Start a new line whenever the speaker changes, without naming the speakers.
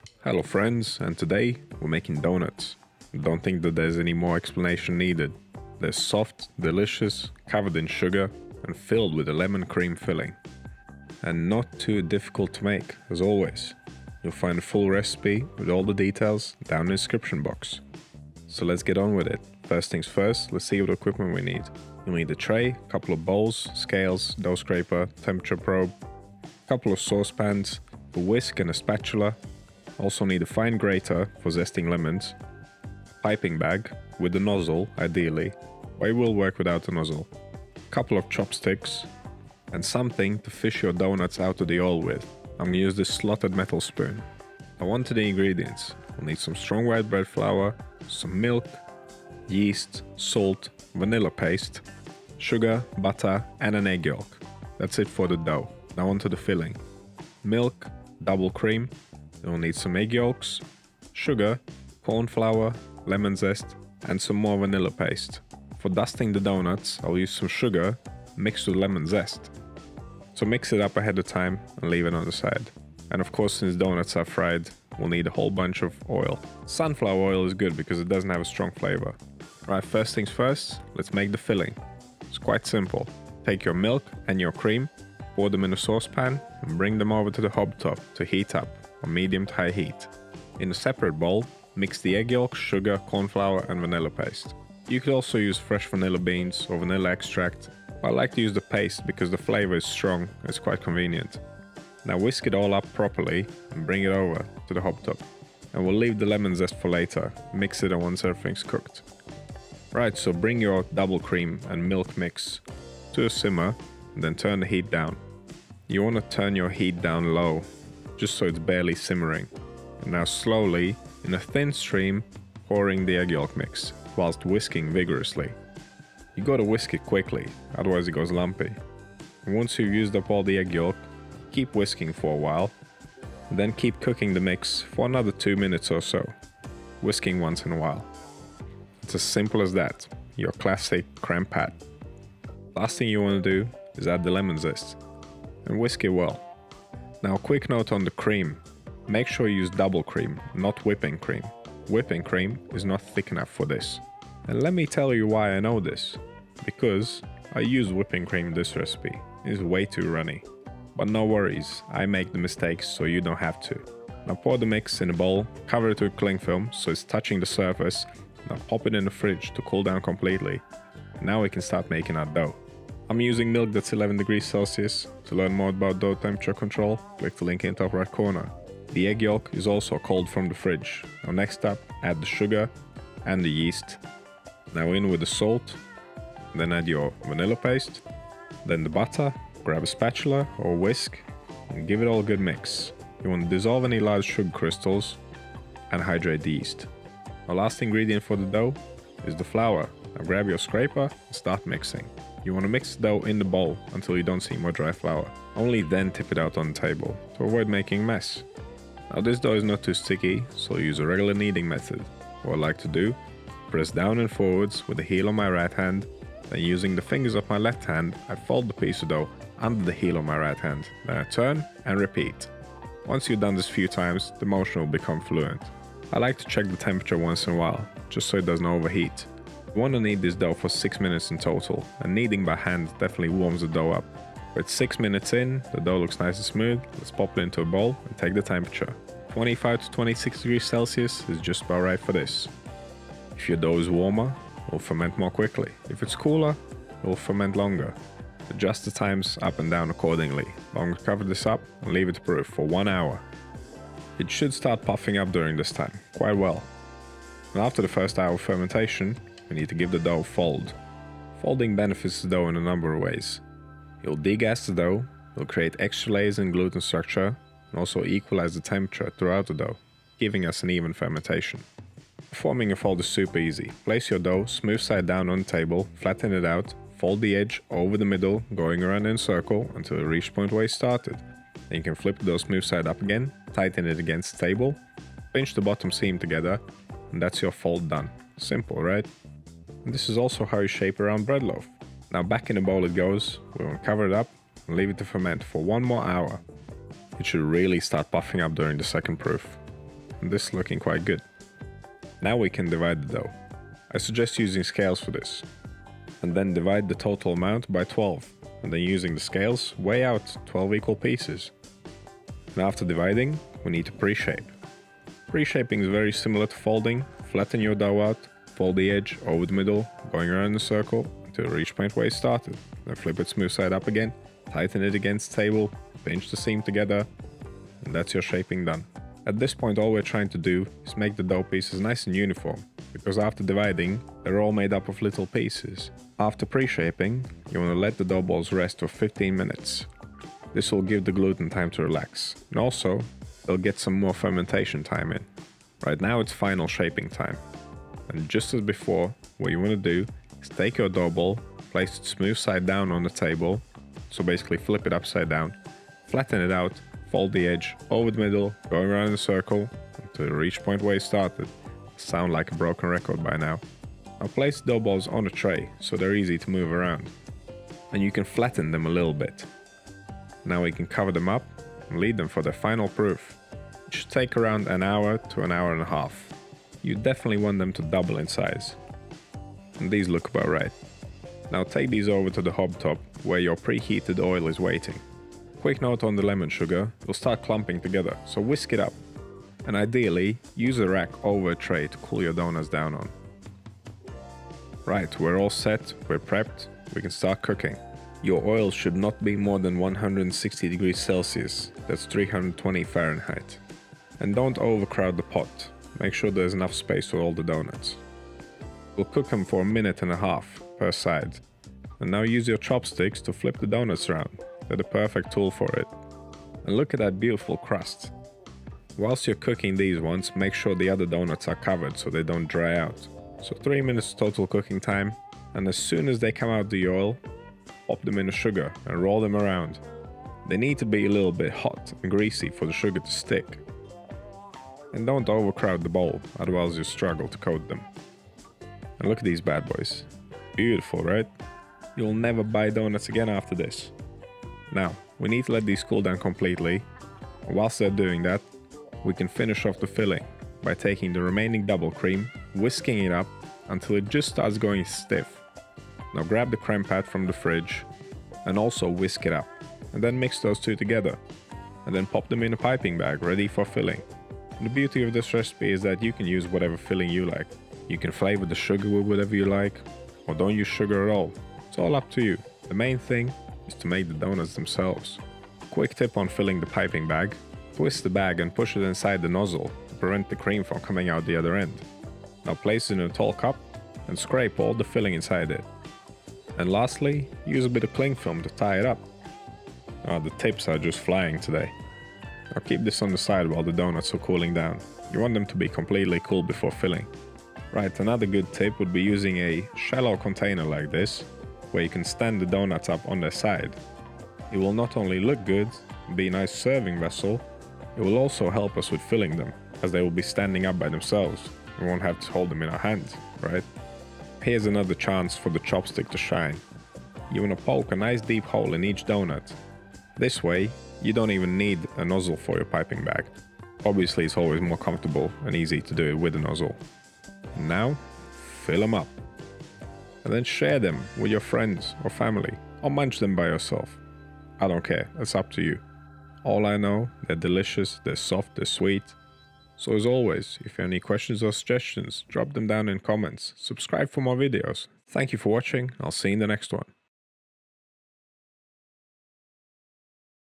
Hello friends, and today we're making donuts. Don't think that there's any more explanation needed. They're soft, delicious, covered in sugar and filled with a lemon cream filling. And not too difficult to make, as always. You'll find a full recipe with all the details down in the description box. So let's get on with it. First things first, let's see what equipment we need. You'll need a tray, a couple of bowls, scales, dough scraper, temperature probe, a couple of saucepans, a whisk and a spatula. Also need a fine grater for zesting lemons, piping bag with a nozzle ideally, or it will work without a nozzle, a couple of chopsticks, and something to fish your donuts out of the oil with. I'm gonna use this slotted metal spoon. Now on to the ingredients. We'll need some strong white bread flour, some milk, yeast, salt, vanilla paste, sugar, butter, and an egg yolk. That's it for the dough. Now on to the filling. Milk, double cream. You'll need some egg yolks, sugar, corn flour, lemon zest, and some more vanilla paste. For dusting the donuts, I'll use some sugar mixed with lemon zest. So mix it up ahead of time and leave it on the side. And of course, since donuts are fried, we'll need a whole bunch of oil. Sunflower oil is good because it doesn't have a strong flavor. Right, first things first, let's make the filling. It's quite simple. Take your milk and your cream, pour them in a saucepan, and bring them over to the hob top to heat up on medium to high heat. In a separate bowl, mix the egg yolk, sugar, corn flour, and vanilla paste. You could also use fresh vanilla beans or vanilla extract. I like to use the paste because the flavor is strong and it's quite convenient. Now whisk it all up properly and bring it over to the hob top. And we'll leave the lemon zest for later. Mix it once everything's cooked. Right, so bring your double cream and milk mix to a simmer and then turn the heat down. You want to turn your heat down low, just so it's barely simmering. And now slowly, in a thin stream, pouring the egg yolk mix, whilst whisking vigorously. You gotta whisk it quickly, otherwise it goes lumpy. And once you've used up all the egg yolk, keep whisking for a while, then keep cooking the mix for another 2 minutes or so, whisking once in a while. It's as simple as that, your classic crème pat. Last thing you want to do is add the lemon zest, and whisk it well. Now a quick note on the cream. Make sure you use double cream, not whipping cream. Whipping cream is not thick enough for this. And let me tell you why I know this. Because I use whipping cream in this recipe. It is way too runny. But no worries, I make the mistakes so you don't have to. Now pour the mix in a bowl, cover it with cling film so it's touching the surface. Now pop it in the fridge to cool down completely. Now we can start making our dough. I'm using milk that's 11 degrees Celsius. To learn more about dough temperature control, click the link in the top right corner. The egg yolk is also cold from the fridge. Now next up, add the sugar and the yeast. Now in with the salt, then add your vanilla paste, then the butter, grab a spatula or whisk and give it all a good mix. You want to dissolve any large sugar crystals and hydrate the yeast. Our last ingredient for the dough is the flour. Now grab your scraper and start mixing. You want to mix the dough in the bowl until you don't see more dry flour. Only then tip it out on the table to avoid making a mess. Now this dough is not too sticky, so I'll use a regular kneading method. What I like to do, press down and forwards with the heel of my right hand, then using the fingers of my left hand, I fold the piece of dough under the heel of my right hand. Then I turn and repeat. Once you've done this a few times, the motion will become fluent. I like to check the temperature once in a while, just so it doesn't overheat. You want to knead this dough for 6 minutes in total, and kneading by hand definitely warms the dough up. With 6 minutes in, the dough looks nice and smooth. Let's pop it into a bowl and take the temperature. 25 to 26 degrees Celsius is just about right for this. If your dough is warmer, it will ferment more quickly. If it's cooler, it will ferment longer. Adjust the times up and down accordingly. I'm going to cover this up and leave it to proof for 1 hour. It should start puffing up during this time, quite well. And after the first hour of fermentation, we need to give the dough a fold. Folding benefits the dough in a number of ways. You'll degas the dough, you'll create extra layers in gluten structure, and also equalize the temperature throughout the dough, giving us an even fermentation. Forming a fold is super easy. Place your dough smooth side down on the table, flatten it out, fold the edge over the middle, going around in a circle until you reach the point where you started. Then you can flip the dough smooth side up again, tighten it against the table, pinch the bottom seam together, and that's your fold done. Simple, right? And this is also how you shape a round bread loaf. Now back in the bowl it goes. We want to cover it up and leave it to ferment for 1 more hour. It should really start puffing up during the second proof. and this is looking quite good. Now we can divide the dough. I suggest using scales for this. And then divide the total amount by 12, and then using the scales, weigh out 12 equal pieces. And after dividing, we need to pre-shape. Pre-shaping is very similar to folding. Flatten your dough out, fold the edge over the middle, going around the circle until you reach point where you started. Then flip it smooth side up again, tighten it against the table, pinch the seam together, and that's your shaping done. At this point, all we're trying to do is make the dough pieces nice and uniform, because after dividing, they're all made up of little pieces. After pre-shaping, you want to let the dough balls rest for 15 minutes. This will give the gluten time to relax, and also, they'll get some more fermentation time in. Right now it's final shaping time. And just as before, what you want to do is take your dough ball, place it smooth side down on the table, so basically flip it upside down, flatten it out, fold the edge over the middle, going around in a circle until you reach point where you started. Sound like a broken record by now. Now place the dough balls on a tray so they're easy to move around. And you can flatten them a little bit. Now we can cover them up and leave them for their final proof. It should take around an hour to an hour and a half. You definitely want them to double in size. And these look about right. Now take these over to the hob top where your preheated oil is waiting. Quick note on the lemon sugar, it'll start clumping together, so whisk it up. And ideally, use a rack over a tray to cool your donuts down on. Right, we're all set, we're prepped, we can start cooking. Your oil should not be more than 160 degrees Celsius, that's 320 Fahrenheit. And don't overcrowd the pot, make sure there's enough space for all the donuts. We'll cook them for 1.5 minutes per side. And now use your chopsticks to flip the donuts around, they're the perfect tool for it. And look at that beautiful crust. Whilst you're cooking these ones, make sure the other donuts are covered so they don't dry out. So 3 minutes total cooking time, and as soon as they come out the oil, pop them in the sugar and roll them around. They need to be a little bit hot and greasy for the sugar to stick. And don't overcrowd the bowl, otherwise you'll struggle to coat them. And look at these bad boys. Beautiful, right? You'll never buy donuts again after this. Now, we need to let these cool down completely. And whilst they're doing that, we can finish off the filling by taking the remaining double cream, whisking it up until it just starts going stiff. Now grab the crème pad from the fridge and also whisk it up, and then mix those two together, and then pop them in a piping bag ready for filling. And the beauty of this recipe is that you can use whatever filling you like. You can flavor the sugar with whatever you like, or don't use sugar at all. It's all up to you. The main thing is to make the donuts themselves. Quick tip on filling the piping bag: twist the bag and push it inside the nozzle to prevent the cream from coming out the other end. Now place it in a tall cup and scrape all the filling inside it. And lastly, use a bit of cling film to tie it up. Oh, the tips are just flying today. Now keep this on the side while the donuts are cooling down. You want them to be completely cool before filling. Right, another good tip would be using a shallow container like this, where you can stand the donuts up on their side. It will not only look good and be a nice serving vessel, it will also help us with filling them, as they will be standing up by themselves. We won't have to hold them in our hands, right? Here's another chance for the chopstick to shine. You want to poke a nice deep hole in each donut. This way, you don't even need a nozzle for your piping bag. Obviously, it's always more comfortable and easy to do it with a nozzle. And now, fill them up. And then share them with your friends or family, or munch them by yourself. I don't care, it's up to you. All I know, they're delicious, they're soft, they're sweet. So as always, if you have any questions or suggestions, drop them down in comments. Subscribe for more videos. Thank you for watching, I'll see you in the next one.